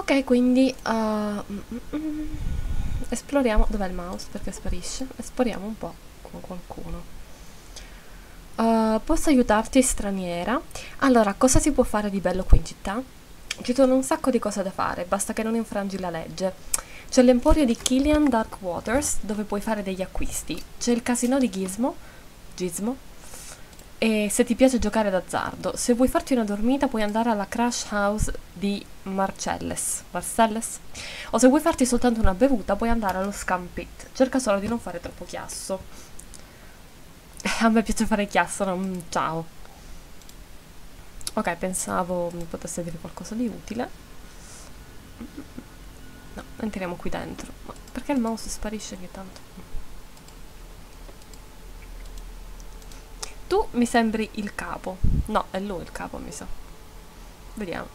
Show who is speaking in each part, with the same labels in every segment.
Speaker 1: Ok, quindi esploriamo. Dov'è il mouse? Perché sparisce? Esploriamo un po' con qualcuno. Posso aiutarti, straniera? Allora, cosa si può fare di bello qui in città? Ci sono un sacco di cose da fare, basta che non infrangi la legge. C'è l'emporio di Killian Dark Waters, dove puoi fare degli acquisti. C'è il casino di Gizmo. E se ti piace giocare d'azzardo, se vuoi farti una dormita puoi andare alla Crash House di Marcelles. O se vuoi farti soltanto una bevuta puoi andare allo Scum Pit. Cerca solo di non fare troppo chiasso. A me piace fare chiasso, no? Ciao. Ok, pensavo mi potesse dire qualcosa di utile. No, entriamo qui dentro. Ma perché il mouse sparisce ogni tanto? Tu mi sembri il capo. No, è lui il capo, mi sa. Vediamo.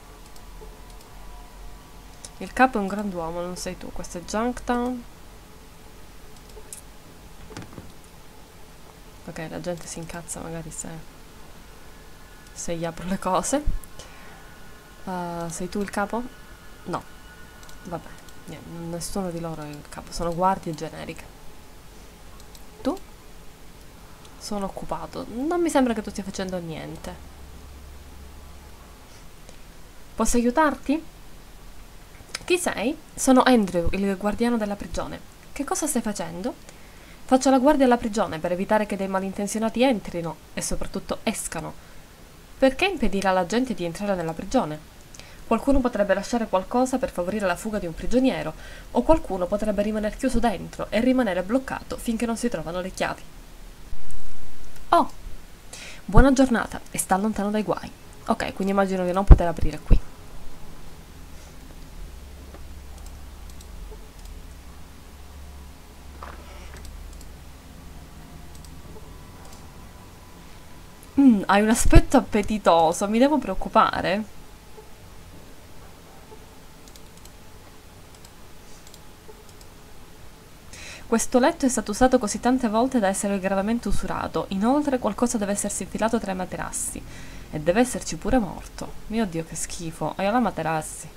Speaker 1: Il capo è un grand'uomo, non sei tu. Questo è Junktown. Ok, la gente si incazza magari se gli apro le cose. Sei tu il capo? No. Vabbè, nessuno di loro è il capo. Sono guardie generiche. Tu? Sono occupato. Non mi sembra che tu stia facendo niente. Posso aiutarti? Chi sei? Sono Andrew, il guardiano della prigione. Che cosa stai facendo? Faccio la guardia alla prigione per evitare che dei malintenzionati entrino e soprattutto escano. Perché impedire alla gente di entrare nella prigione? Qualcuno potrebbe lasciare qualcosa per favorire la fuga di un prigioniero, o qualcuno potrebbe rimanere chiuso dentro e rimanere bloccato finché non si trovano le chiavi. Oh, buona giornata e sta lontano dai guai. Ok, quindi immagino di non poter aprire qui. Hai un aspetto appetitoso, mi devo preoccupare? Questo letto è stato usato così tante volte da essere gravemente usurato. Inoltre qualcosa deve essersi infilato tra i materassi. E deve esserci pure morto. Mio Dio, che schifo. E ora materassi.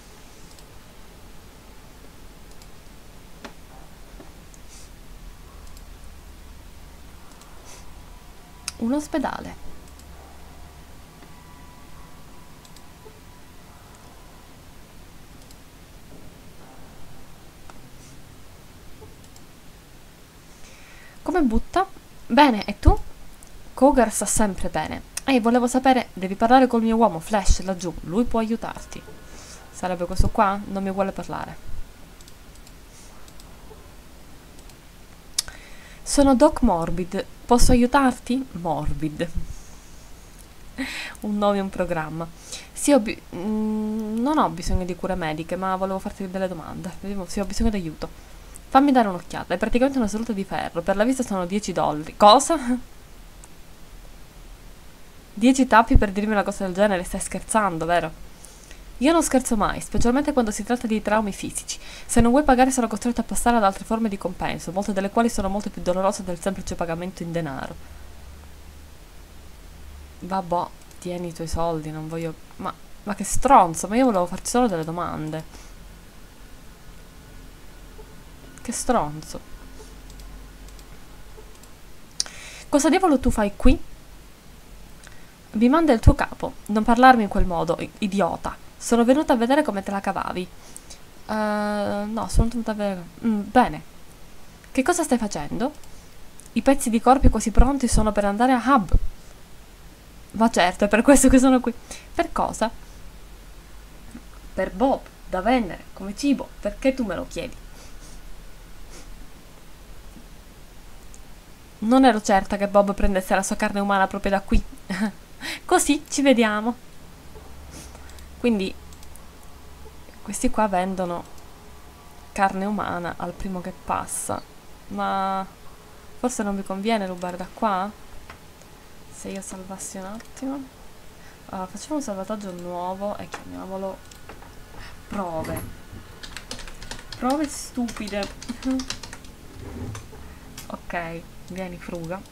Speaker 1: Un ospedale. Come butta? Bene, e tu? Cougar sta sempre bene. Ehi, volevo sapere, devi parlare col mio uomo Flash laggiù. Lui può aiutarti. Sarebbe questo qua? Non mi vuole parlare. Sono Doc Morbid. Posso aiutarti? Morbid. Un nome e un programma. Sì, non ho bisogno di cure mediche, ma volevo farti delle domande. Vediamo, sì, ho bisogno d'aiuto. Fammi dare un'occhiata. È praticamente una seduta di ferro. Per la vista sono $10. Cosa? 10 tappi per dirmi una cosa del genere? Stai scherzando, vero? Io non scherzo mai, specialmente quando si tratta di traumi fisici. Se non vuoi pagare sarò costretto a passare ad altre forme di compenso, molte delle quali sono molto più dolorose del semplice pagamento in denaro. Vabbè, tieni i tuoi soldi, non voglio... Ma che stronzo, ma io volevo farti solo delle domande. Che stronzo. Cosa diavolo tu fai qui? Mi manda il tuo capo. Non parlarmi in quel modo, idiota. Sono venuta a vedere come te la cavavi. No, sono venuta a vedere... bene. Che cosa stai facendo? I pezzi di corpi quasi pronti sono per andare a Hub. Ma certo, è per questo che sono qui. Per cosa? Per Bob, da vendere, come cibo. Perché tu me lo chiedi? Non ero certa che Bob prendesse la sua carne umana proprio da qui. Così ci vediamo. Quindi questi qua vendono carne umana al primo che passa. Ma forse non mi conviene rubare da qua? Se io salvassi un attimo. Facciamo un salvataggio nuovo e chiamiamolo prove. Prove stupide. Ok, vieni fruga.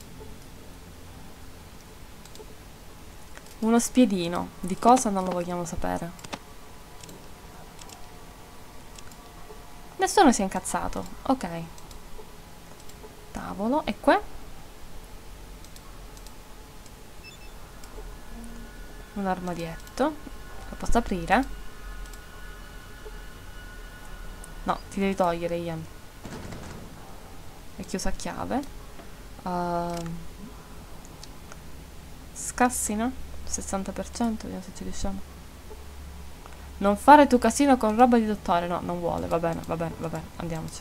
Speaker 1: Uno spiedino. Di cosa non lo vogliamo sapere. Nessuno si è incazzato. Ok. Tavolo. E qua? Un armadietto. Lo posso aprire? No, ti devi togliere, Ian. È chiuso a chiave. Scassina? 60%, vediamo se ci riusciamo. Non fare tu casino con roba di dottore. No, non vuole, va bene, va bene, va bene, andiamoci.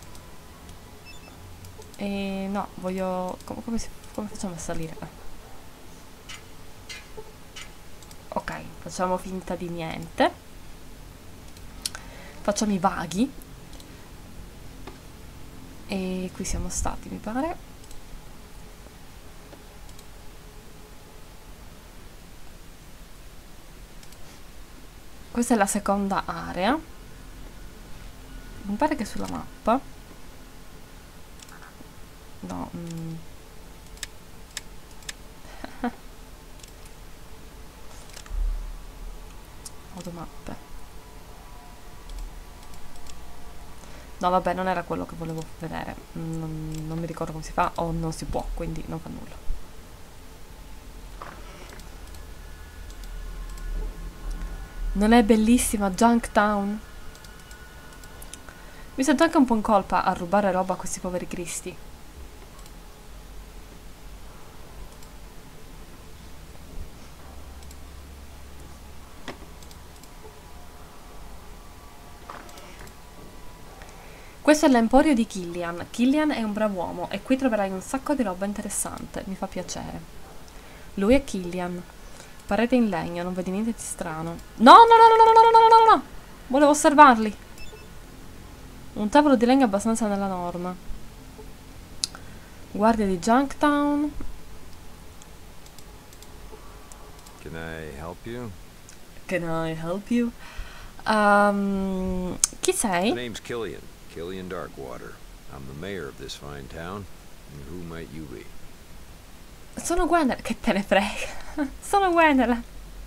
Speaker 1: E no, voglio... come facciamo a salire? Ok, facciamo finta di niente. Facciamo i vaghi. E qui siamo stati, mi pare. Questa è la seconda area. Mi pare che sulla mappa. No. Automappe. No, vabbè, non era quello che volevo vedere. Non mi ricordo come si fa o non si può, quindi non fa nulla. Non è bellissima Junktown? Mi sento anche un po' in colpa a rubare roba a questi poveri cristi. Questo è l'emporio di Killian. Killian è un brav'uomo e qui troverai un sacco di roba interessante. Mi fa piacere. Lui è Killian. Parete in legno, non vedi niente di strano. No, no, no, no, no, no, no, no, no, no! Volevo osservarli. Un tavolo di legno abbastanza nella norma. Guardia di Junktown.
Speaker 2: Can I help you?
Speaker 1: Can I help you? Chi sei?
Speaker 2: My name's Killian. Killian Darkwater. I'm the mayor of this fine town. And who might you be?
Speaker 1: Sono Gwendolyn. Che te ne frega? Sono Gwendolyn.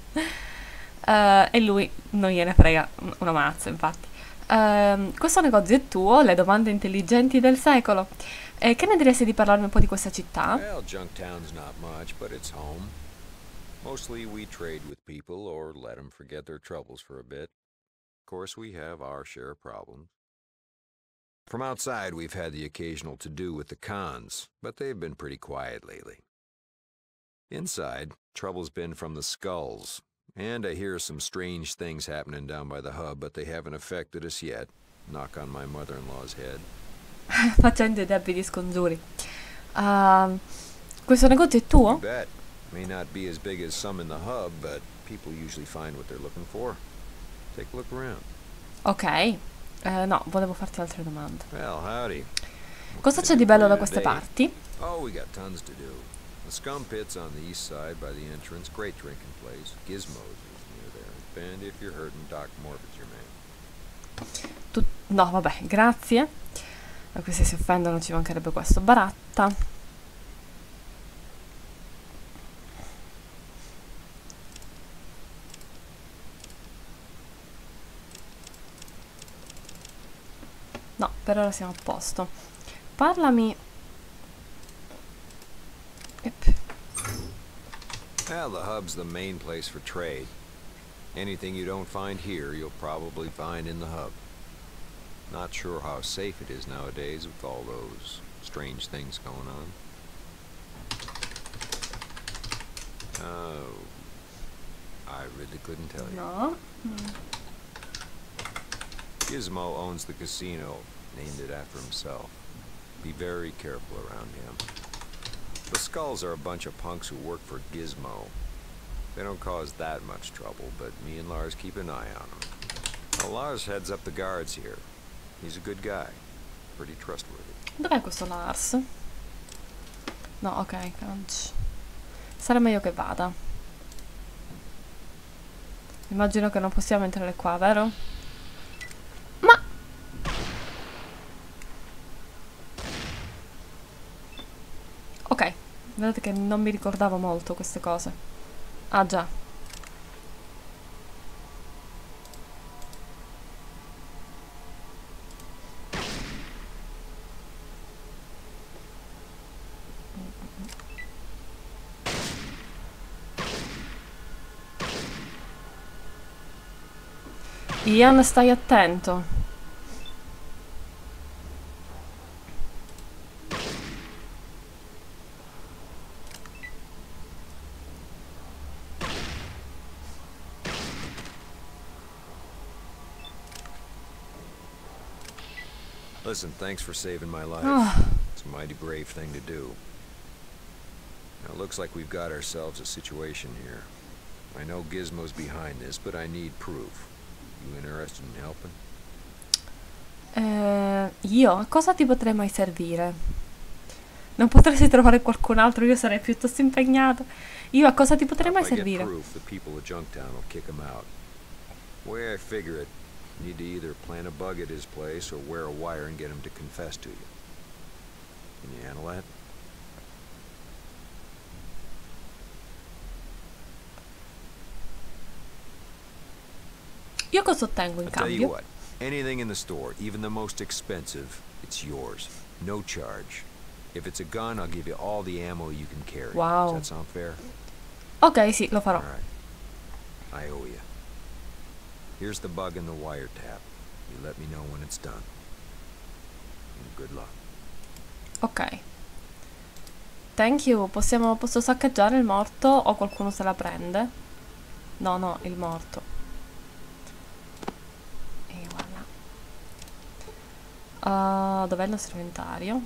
Speaker 1: E lui non gliene frega una mazza, infatti. Questo negozio è tuo, le domande intelligenti del secolo. Che ne diresti di parlarmi un po' di questa città?
Speaker 2: Well, Junktown's not much, but it's home. Mostly we trade with people or let them forget their troubles for a bit. Of course, we have our share of problems. From outside, we've had the occasional to-do with the cons, but they've been pretty quiet lately. Inside, trouble's been from the skulls, and I hear some strange things happening down by the hub, but they haven't affected us yet. Knock on my mother-in-law's head.
Speaker 1: Facendo i debiti scongiuri. Questo negozio è tuo?
Speaker 2: You bet. May not be as big as some in the hub, but people usually find what they're looking for. Take a look around.
Speaker 1: Ok. No, volevo farti altre domande.
Speaker 2: Well, howdy.
Speaker 1: Cosa c'è di bello da queste parti?
Speaker 2: Oh, we got tons to do. The Scum Pit's on the east side by the entrance. Great drinking place. Gizmo's is near there. And if you're hurting, Doc Morbid's your man.
Speaker 1: No, vabbè, grazie. Questi si offendono, ci mancherebbe questo. Baratta. No, per ora siamo a posto. Parlami.
Speaker 2: Well, the hub's the main place for trade. Anything you don't find here, you'll probably find in the hub. Not sure how safe it is nowadays with all those strange things going on. Oh, I really couldn't tell you.
Speaker 1: No.
Speaker 2: Gizmo owns the casino, named it after himself. Be very careful around him. The Skulls are a bunch of punks who work for Gizmo. They don't cause that much trouble, but me and Lars keep an eye on them. Well, Lars heads up the guards here. He's a good guy. Pretty trustworthy.
Speaker 1: Dov'è questo Lars? No, ok, crunch. Sarà meglio che vada. Immagino che non possiamo entrare qua, vero? Ma... Ok, vedete che non mi ricordavo molto queste cose. Ah già. Ian, stai attento.
Speaker 2: Listen, thanks for saving my life.
Speaker 1: Ah,
Speaker 2: It's a mighty brave thing to do. Now, it looks like we've got ourselves a situation here. I know Gizmo's behind this, but I need proof. You interested in helping?
Speaker 1: io a cosa ti potrei mai servire? Non potresti trovare qualcun altro, io sarei piuttosto impegnata. Io a cosa ti potrei mai
Speaker 2: If I get
Speaker 1: servire?
Speaker 2: proof, the people of Junktown will kick him out. The way I figure it, you need to either plant a bug at his place or wear a wire and get him to confess to you. Can you handle that?
Speaker 1: Io cosa ottengo in
Speaker 2: I'll tell you
Speaker 1: cambio?
Speaker 2: what, anything in the store, even the most expensive, it's yours. No charge. If it's a gun, I'll give you all the ammo you can carry.
Speaker 1: Wow.
Speaker 2: Does that sound fair?
Speaker 1: Ok, sì, lo farò.
Speaker 2: Alright. I owe you. Here's the bug and the wiretap. You let me know when it's done. And good luck.
Speaker 1: Ok. Thank you. Posso saccheggiare il morto o qualcuno se la prende? No, no, il morto. E voilà. Dov'è il nostro inventario?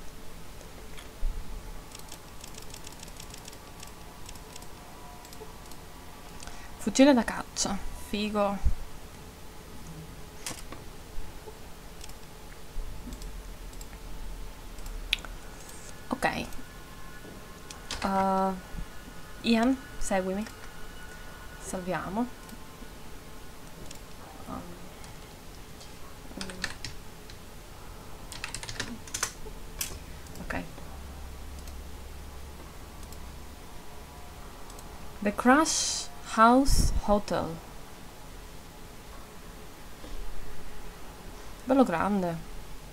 Speaker 1: Fucile da caccia. Figo. Ok. Ian, seguimi. Salviamo. Ok. The Crash House Hotel. Bello grande.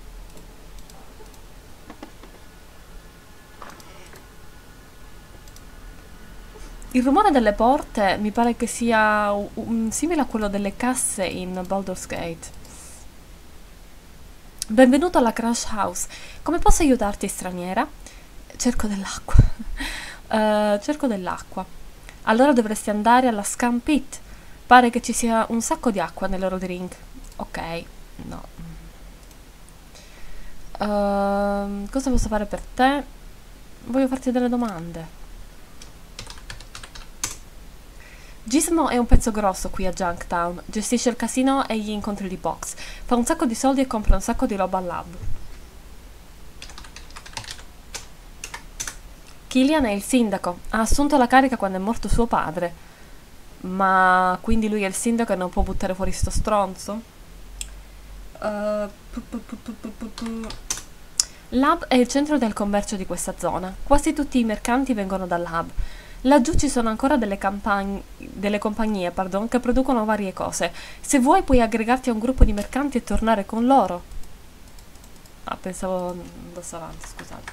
Speaker 1: Il rumore delle porte mi pare che sia simile a quello delle casse in Baldur's Gate. Benvenuto alla Crash House. Come posso aiutarti, straniera? Cerco dell'acqua. Cerco dell'acqua. Allora dovresti andare alla Scum Pit. Pare che ci sia un sacco di acqua nel loro drink. Ok, no. Cosa posso fare per te? Voglio farti delle domande. Gizmo è un pezzo grosso qui a Junktown, gestisce il casino e gli incontri di box, fa un sacco di soldi e compra un sacco di roba al lab. Killian è il sindaco, ha assunto la carica quando è morto suo padre. Ma quindi lui è il sindaco e non può buttare fuori sto stronzo? L'hub è il centro del commercio di questa zona, quasi tutti i mercanti vengono dall'hub. Laggiù ci sono ancora delle compagnie, che producono varie cose. Se vuoi puoi aggregarti a un gruppo di mercanti e tornare con loro. Ah, pensavo andasse avanti, scusate.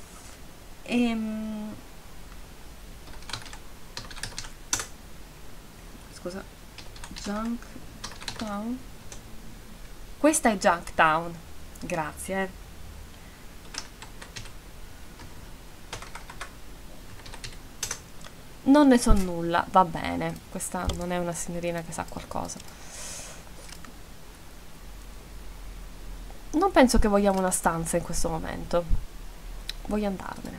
Speaker 1: Scusa. Junktown? Questa è Junktown. Grazie. Non ne so nulla, va bene. Questa non è una signorina che sa qualcosa. Non penso che vogliamo una stanza in questo momento. Voglio andarmene.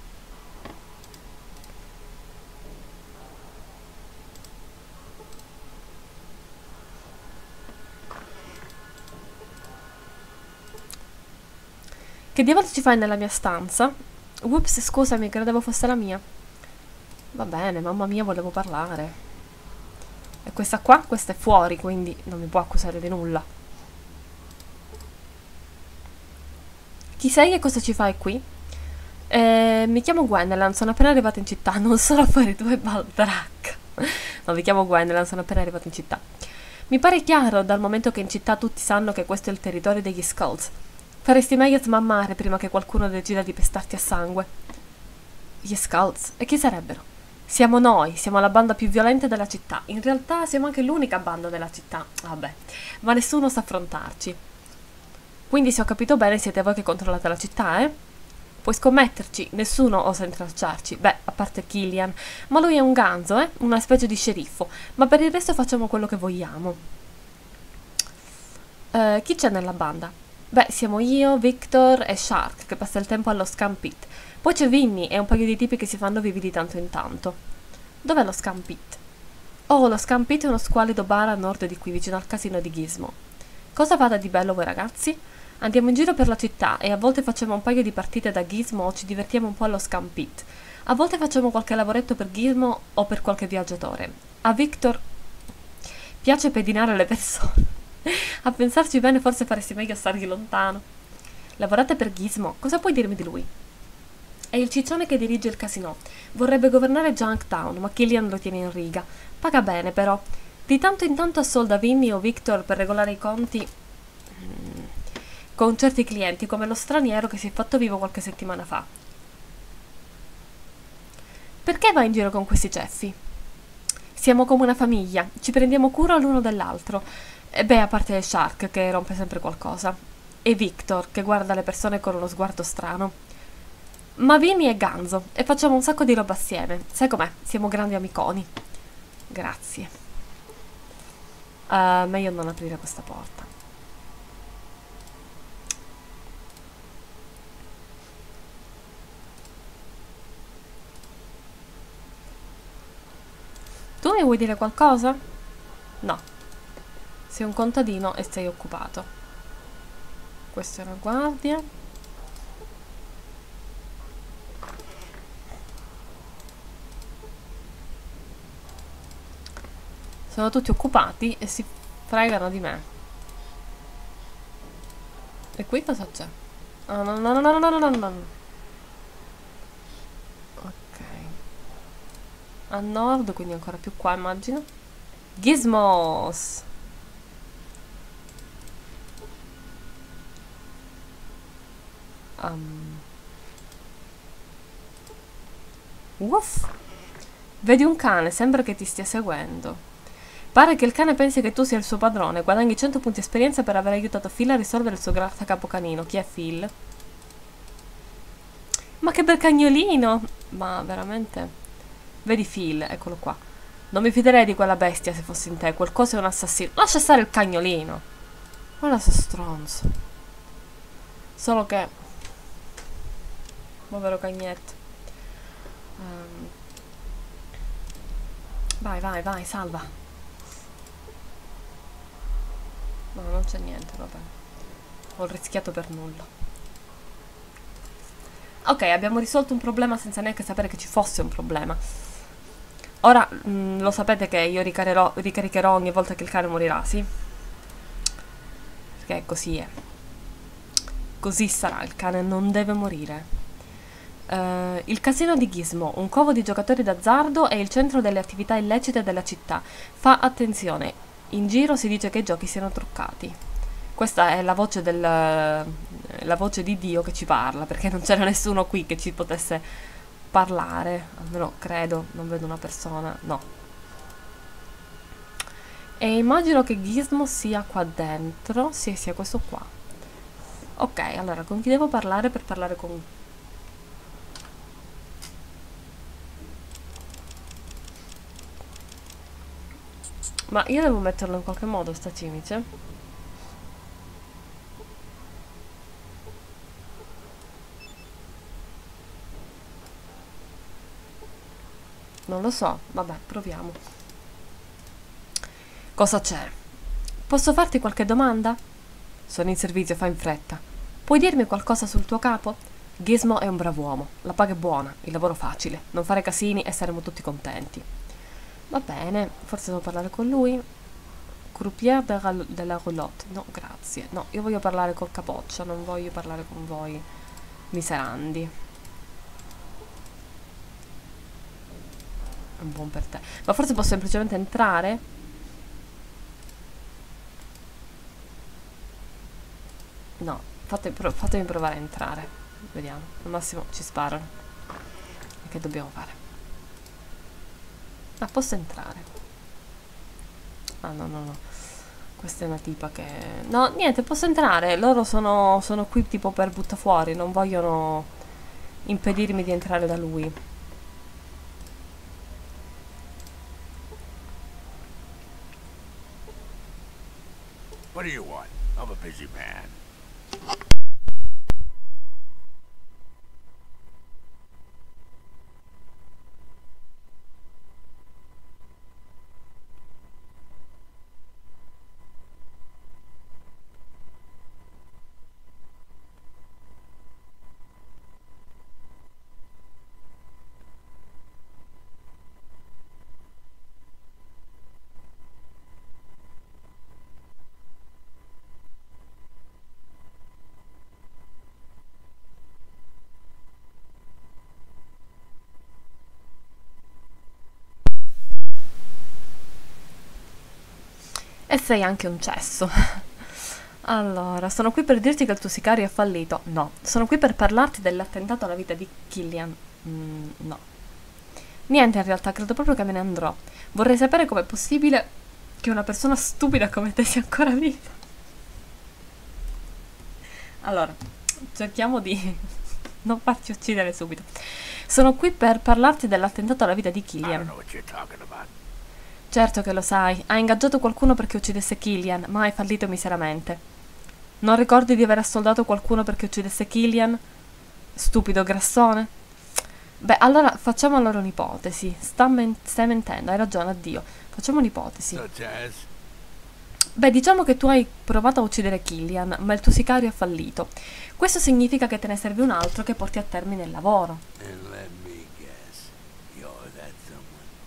Speaker 1: Che diavolo ci fai nella mia stanza? Ups, scusami, credevo fosse la mia. Va bene, mamma mia, volevo parlare. E questa qua? Questa è fuori, quindi non mi può accusare di nulla. Chi sei e cosa ci fai qui? Mi chiamo Gwendolen, sono appena arrivata in città, non sono affari tuoi, Baldrac. No, mi chiamo Gwendolen, sono appena arrivata in città. Mi pare chiaro, dal momento che in città tutti sanno che questo è il territorio degli Skulls. Faresti meglio a smammare prima che qualcuno decida di pestarti a sangue. Gli Skulls? E chi sarebbero? Siamo noi, siamo la banda più violenta della città. In realtà siamo anche l'unica banda della città. Vabbè, ma nessuno sa affrontarci. Quindi se ho capito bene siete voi che controllate la città, eh? Puoi scommetterci, nessuno osa intralciarci. Beh, a parte Killian. Ma lui è un ganzo, eh? Una specie di sceriffo. Ma per il resto facciamo quello che vogliamo. Chi c'è nella banda? Beh, siamo io, Victor e Shark, che passa il tempo allo Scum Pit. Poi c'è Vinny e un paio di tipi che si fanno vivi di tanto in tanto. Dov'è lo Scum Pit? Oh, lo Scum Pit è uno squallido bar a nord di qui, vicino al casino di Gizmo. Cosa vada di bello voi ragazzi? Andiamo in giro per la città e a volte facciamo un paio di partite da Gizmo o ci divertiamo un po' allo Scum Pit. A volte facciamo qualche lavoretto per Gizmo o per qualche viaggiatore. A Victor piace pedinare le persone. A pensarci bene forse faresti meglio a stargli lontano. Lavorate per Gizmo, cosa puoi dirmi di lui? È il ciccione che dirige il casino. Vorrebbe governare Junktown, ma Killian lo tiene in riga. Paga bene però. Di tanto in tanto assolda Vinny o Victor per regolare i conti con certi clienti, come lo straniero che si è fatto vivo qualche settimana fa. Perché va in giro con questi ceffi? Siamo come una famiglia, ci prendiamo cura l'uno dell'altro. E beh, a parte Shark che rompe sempre qualcosa. E Victor che guarda le persone con uno sguardo strano. Ma Vinny è ganzo e facciamo un sacco di roba assieme. Sai com'è? Siamo grandi amiconi. Grazie. Meglio non aprire questa porta. Tu mi vuoi dire qualcosa? No. Sei un contadino e sei occupato. Questa è una guardia. Sono tutti occupati e si fregano di me. E qui cosa c'è? Ah, no, no, no, no, no, no, no, no. Ok. A nord, quindi ancora più qua, immagino. Gizmos! Uff! Vedi un cane, sembra che ti stia seguendo. Pare che il cane pensi che tu sia il suo padrone. Guadagni 100 punti esperienza per aver aiutato Phil a risolvere il suo grattacapo canino. Chi è Phil? Ma che bel cagnolino! Ma veramente? Vedi Phil, eccolo qua. Non mi fiderei di quella bestia se fossi in te. Quel coso è un assassino. Lascia stare il cagnolino. Guarda sto stronzo. Solo che... povero cagnetto. Vai, vai, vai, salva. No, non c'è niente, vabbè. Ho rischiato per nulla. Ok, abbiamo risolto un problema senza neanche sapere che ci fosse un problema. Ora, lo sapete che io ricaricherò ogni volta che il cane morirà, sì? Perché così è. Così sarà, il cane non deve morire. Il casino di Gizmo, un covo di giocatori d'azzardo, è il centro delle attività illecite della città. Fa attenzione, in giro si dice che i giochi siano truccati. Questa è la voce la voce di Dio che ci parla, perché non c'era nessuno qui che ci potesse parlare, almeno credo, non vedo una persona, no. E immagino che Gizmo sia qua dentro, sì, sia questo qua. Ok, allora con chi devo parlare per parlare con... Ma io devo metterlo in qualche modo, sta cimice? Non lo so, vabbè, proviamo. Cosa c'è? Posso farti qualche domanda? Sono in servizio, fa in fretta. Puoi dirmi qualcosa sul tuo capo? Gizmo è un brav'uomo, la paga è buona, il lavoro facile, non fare casini e saremo tutti contenti. Va bene, forse devo parlare con lui. Croupier della roulotte. No, grazie. No, io voglio parlare col capoccia, non voglio parlare con voi miserandi. Un buon per te. Ma forse posso semplicemente entrare? No, fatemi provare a entrare. Vediamo. Al massimo ci sparano. E che dobbiamo fare? Ah, posso entrare. Ah, no, no, no. Questa è una tipa che... No, niente, posso entrare. Loro sono qui tipo per buttafuori. Non vogliono impedirmi di entrare da lui.
Speaker 3: What do you want? I'm a busy man.
Speaker 1: E sei anche un cesso. Allora, sono qui per dirti che il tuo sicario è fallito. No. Sono qui per parlarti dell'attentato alla vita di Killian. No. Niente, in realtà, credo proprio che me ne andrò. Vorrei sapere com'è possibile che una persona stupida come te sia ancora viva. Allora, cerchiamo di non farci uccidere subito. Sono qui per parlarti dell'attentato alla vita di
Speaker 3: I don't
Speaker 1: Killian.
Speaker 3: know what you're talking about.
Speaker 1: Certo che lo sai, hai ingaggiato qualcuno perché uccidesse Killian, ma hai fallito miseramente. Non ricordi di aver assoldato qualcuno perché uccidesse Killian? Stupido grassone? Beh, allora facciamo allora un'ipotesi. Stai mentendo, hai ragione, addio. Facciamo un'ipotesi.
Speaker 3: Such as?
Speaker 1: Beh, diciamo che tu hai provato a uccidere Killian, ma il tuo sicario ha fallito. Questo significa che te ne serve un altro che porti a termine il lavoro.
Speaker 3: And let me guess. You're that someone.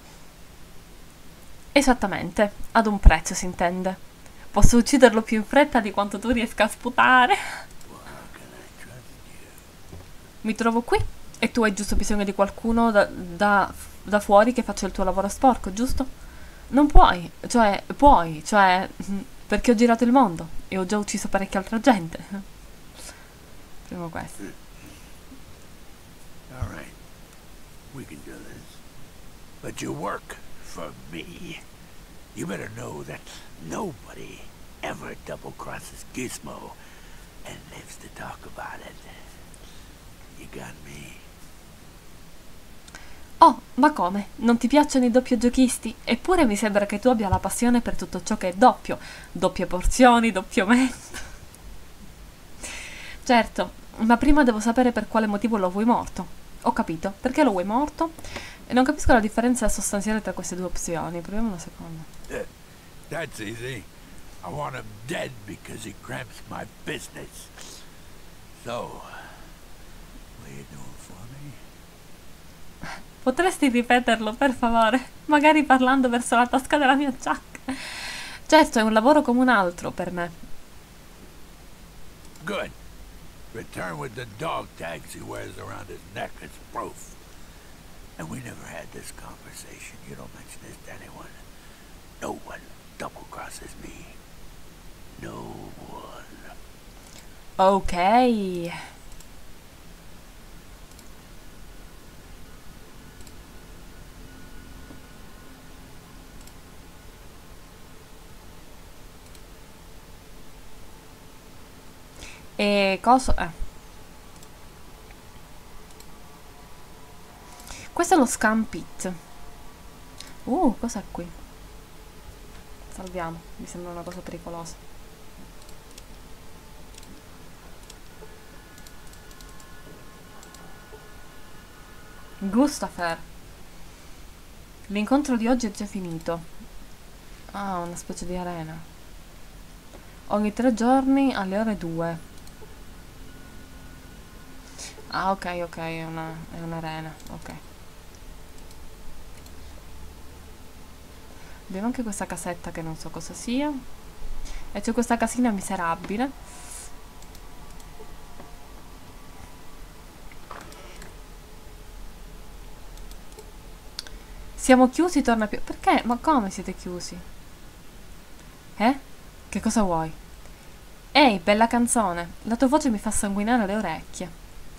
Speaker 1: Esattamente, ad un prezzo si intende. Posso ucciderlo più in fretta di quanto tu riesca a sputare.
Speaker 3: Well, how can I trust you?
Speaker 1: Mi trovo qui e tu hai giusto bisogno di qualcuno da fuori che faccia il tuo lavoro sporco, giusto? Non puoi, perché ho girato il mondo e ho già ucciso parecchia altra gente. Primo questo.
Speaker 3: All right. We can do this. But you work for me. You better know that nobody ever double-crosses Gizmo and lives to talk about it. You got me?
Speaker 1: Oh, ma come? Non ti piacciono i doppio giochisti? Eppure mi sembra che tu abbia la passione per tutto ciò che è doppio. Doppie porzioni, doppio mento. Certo, ma prima devo sapere per quale motivo lo vuoi morto. Ho capito, perché lo vuoi morto? E non capisco la differenza sostanziale tra queste due opzioni. Proviamo una seconda.
Speaker 3: That's easy. I want him dead because he cramps my business. So, what are you doing for me?
Speaker 1: Potresti ripeterlo, per favore? Magari parlando verso la tasca della mia giacca. Certo, è un lavoro come un altro per me.
Speaker 3: Good. Return with the dog tags he wears around his neck as proof. And we never had this conversation. You don't mention this to anyone. No one double-crosses me. No one.
Speaker 1: Ok. E cosa... Questo è lo Scam Pit. Cos'è qui? Salviamo, mi sembra una cosa pericolosa. Gustafer. L'incontro di oggi è già finito. Ah, una specie di arena. Ogni 3 giorni alle ore 2. Ah, ok, è un'arena, ok. Abbiamo anche questa casetta che non so cosa sia. E c'è questa casina miserabile. Siamo chiusi, torna più... Perché? Ma come siete chiusi? Che cosa vuoi? Ehi, bella canzone. La tua voce mi fa sanguinare le orecchie.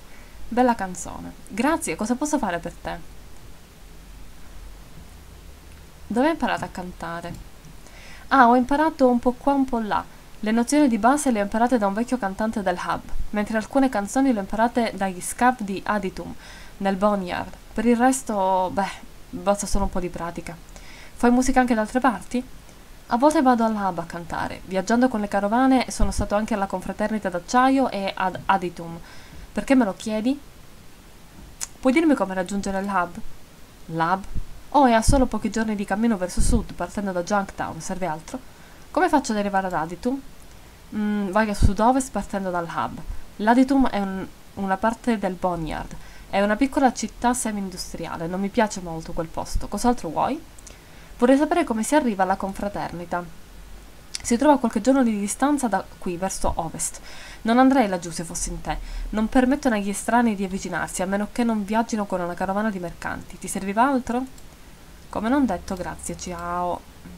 Speaker 1: Bella canzone. Grazie, cosa posso fare per te? Dove hai imparato a cantare? Ah, ho imparato un po' qua, un po' là. Le nozioni di base le ho imparate da un vecchio cantante del hub, mentre alcune canzoni le ho imparate dagli scav di Aditum, nel Boneyard. Per il resto, beh, basta solo un po' di pratica. Fai musica anche da altre parti? A volte vado al hub a cantare. Viaggiando con le carovane sono stato anche alla confraternita d'acciaio e ad Aditum. Perché me lo chiedi? Puoi dirmi come raggiungere il hub? L'hub? Oh, è a solo pochi giorni di cammino verso sud, partendo da Junktown. Serve altro? Come faccio ad arrivare ad Aditum? Vai a sud-ovest partendo dal hub. L'Aditum è una parte del Boneyard. È una piccola città semi-industriale. Non mi piace molto quel posto. Cos'altro vuoi? Vorrei sapere come si arriva alla confraternita. Si trova a qualche giorno di distanza da qui, verso ovest. Non andrei laggiù se fossi in te. Non permettono agli estranei di avvicinarsi, a meno che non viaggino con una carovana di mercanti. Ti serviva altro? Come non detto, grazie, ciao.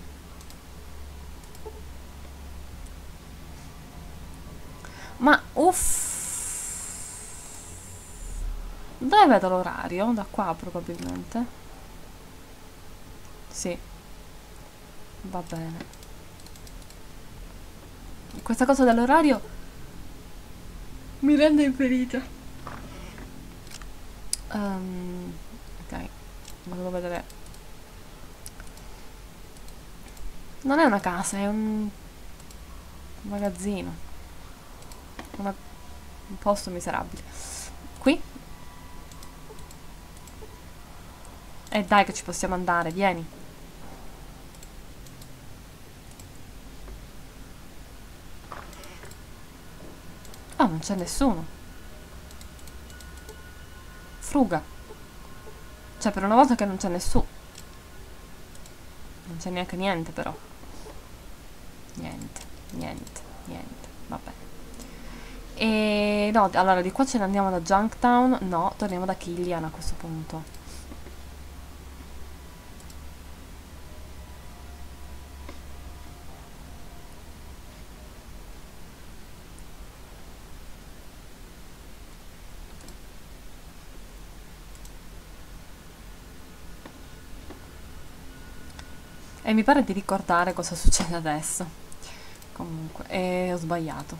Speaker 1: Ma uff. Dove vedo l'orario? Da qua probabilmente. Sì. Va bene. Questa cosa dell'orario mi rende infelice. Ok, volevo vedere. Non è una casa, è un magazzino. Un posto miserabile. Qui? Dai che ci possiamo andare, vieni. Ah, non c'è nessuno. Fruga. Cioè, per una volta che non c'è nessuno. Non c'è neanche niente, però. Niente, niente, niente. Vabbè. E no, allora di qua ce ne andiamo da Junktown. No, torniamo da Killian a questo punto. E mi pare di ricordare cosa succede adesso. Comunque, ho sbagliato.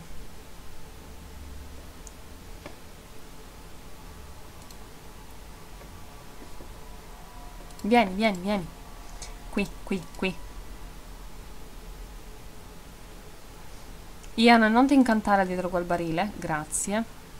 Speaker 1: Vieni, vieni, vieni. Qui, qui, qui. Ian, non ti incantare dietro quel barile, grazie.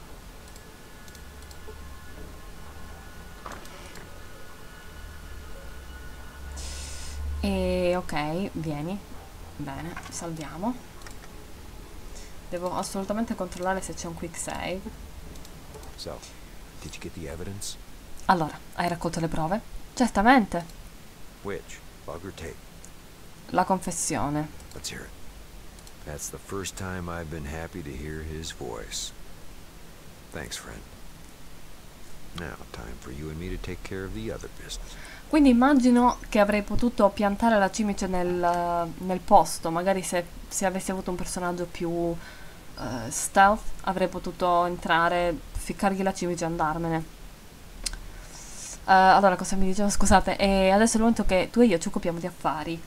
Speaker 1: E ok, vieni. Bene, salviamo. Devo assolutamente controllare se c'è un quick save.
Speaker 2: So, did you get the evidence?
Speaker 1: Allora, hai raccolto le prove? Certamente.
Speaker 2: Which? Bug or tape?
Speaker 1: La confessione.
Speaker 2: Let's hear it. That's the first time I've been happy to hear his voice. Thanks, friend. Now, time for you and me to take care of the other business.
Speaker 1: Quindi immagino che avrei potuto piantare la cimice nel posto, magari se avessi avuto un personaggio più stealth avrei potuto entrare, ficcargli la cimice e andarmene. Allora, cosa mi dicevo? Scusate, e adesso è il momento che tu e io ci occupiamo di affari.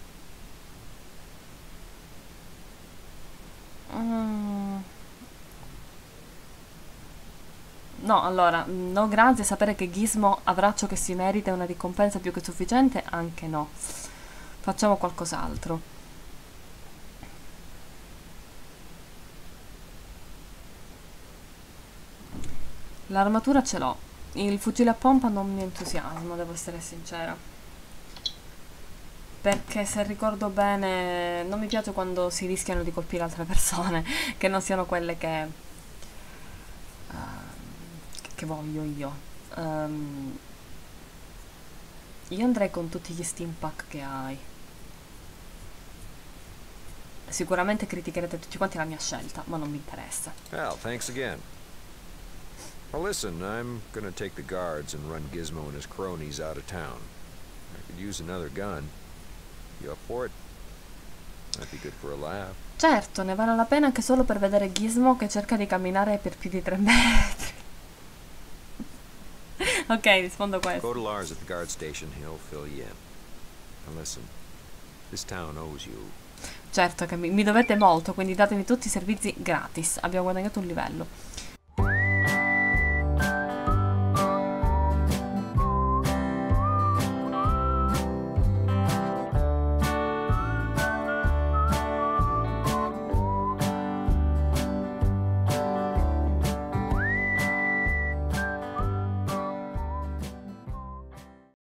Speaker 1: No, allora, no grazie, sapere che Gizmo avrà ciò che si merita e una ricompensa più che sufficiente, anche no. Facciamo qualcos'altro. L'armatura ce l'ho. Il fucile a pompa non mi entusiasma, devo essere sincera. Perché se ricordo bene, non mi piace quando si rischiano di colpire altre persone, che non siano quelle che voglio io. Io andrei con tutti gli steampack che hai. Sicuramente criticherete tutti quanti la mia scelta, ma non mi interessa.
Speaker 2: Well, thanks again. Well, listen, I'm gonna take the guards and run Gizmo and his cronies out of town. I could use another gun. You up for it? Might be good for a laugh.
Speaker 1: Certo, ne vale la pena anche solo per vedere Gizmo che cerca di camminare per più di 3 metri. Ok, rispondo questo.
Speaker 2: Go to Lars at the guard station, he'll fill you in. And listen, this town owes you.
Speaker 1: Certo che mi dovete molto, quindi datemi tutti i servizi gratis. Abbiamo guadagnato un livello.